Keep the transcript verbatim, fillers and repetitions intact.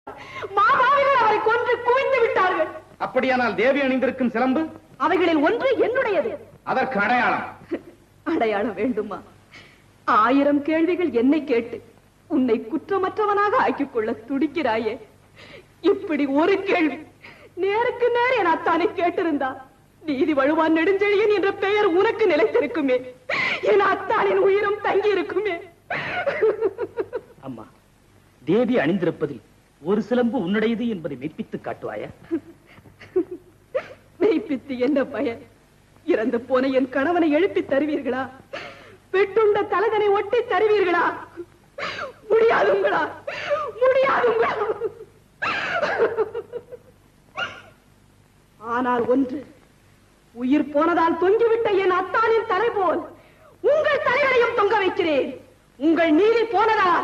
மாபாவிகள் அவரை கொன்று குவிந்து விட்டார்கள். அப்படியானால் தேவி அணிந்திருக்கும் சிலம்பு? அவைகளில் ஒன்று என்னுடையது. அதற்கு அடையாளம்? அடையாளம் வேண்டுமா? ஆயிரம் கேள்விகள் என்னை கேட்டு உன்னை குற்றமற்றவனாக ஆக்கிக் கொள்ள துடிக்கிறாயே. இப்படி ஒரு கேள்வி நேருக்கு நேர் என் அத்தானை கேட்டிருந்தா நீதி வழுவான் நெடுஞ்செழியன் என்ற பெயர் உனக்கு நிலைத்திருக்குமே, என் அத்தானின் உயிரும் தங்கி இருக்குமே. அம்மா, தேவி அணிந்திருப்பதில் ஒரு சிலம்பு உன்னுடையது என்பதை மெய்ப்பித்து காட்டுவாயா? மெய்ப்பித்து என்ன பயன்? இறந்து போன என் கணவனை எழுப்பி தருவீர்களா? பெட்டுண்ட தலகனை ஒட்டி தருவீர்களா? முடியாதுங்களா? முடியாதுங்களா? ஆனால் ஒன்று, உயிர் போனதால் தொங்கிவிட்ட என் அத்தானின் தலை போல் உங்கள் தலைகளையும் தொங்க வைக்கிறேன். உங்கள் நீதி போனதா